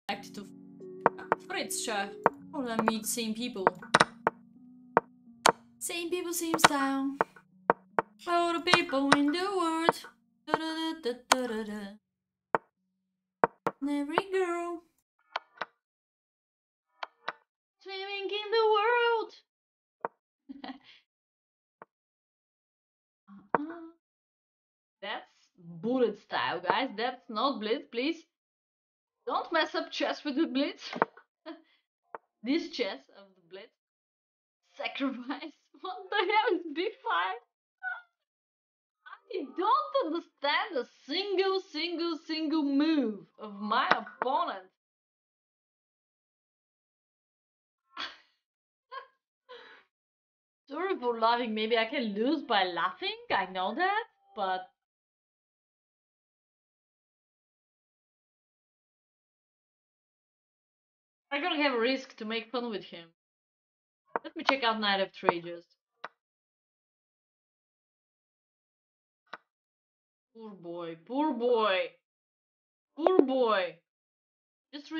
Back to Fritz. I wanna meet same people. Same people, same style. All the people in the world. Da -da -da -da -da -da. Every girl swimming in the world. That's bullet style, guys. That's not blitz, please. Don't mess up chess with the blitz. This chess of the blitz. Sacrifice. What the hell is B5? I don't understand a single move of my opponent. Sorry for laughing. Maybe I can lose by laughing. I know that, but I gotta have a risk to make fun with him. Let me check out Knight F3 just. Poor boy, poor boy, poor boy. Just